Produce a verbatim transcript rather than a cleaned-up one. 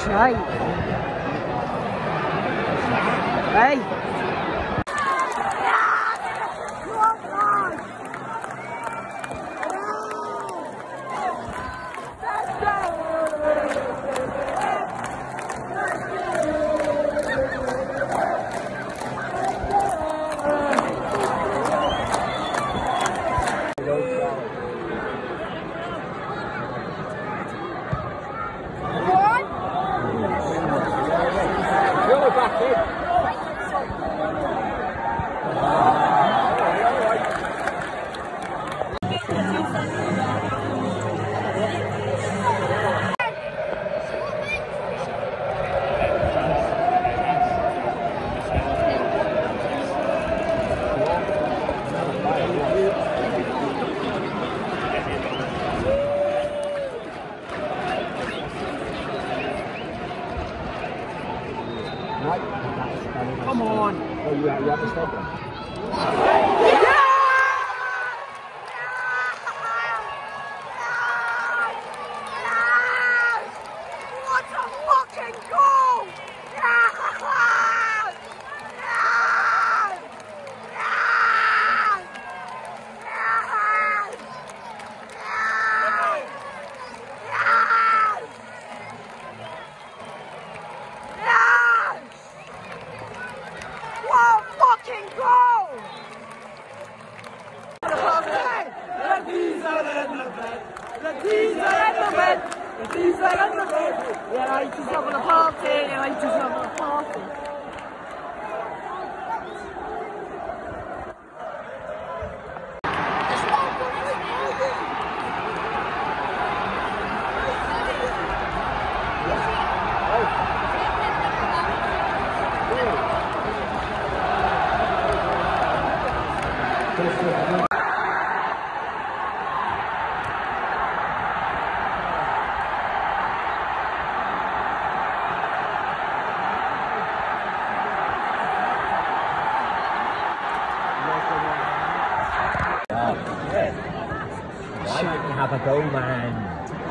shape. Hey. Come on. Oh, you have, you have to stop them. What a fucking goal! What a fucking goal! The keys are in the bed. The keys are in the bed. The keys are in the bed. Yeah, I just having a party. Yeah, I just having a party. Why didn't you have a go, man?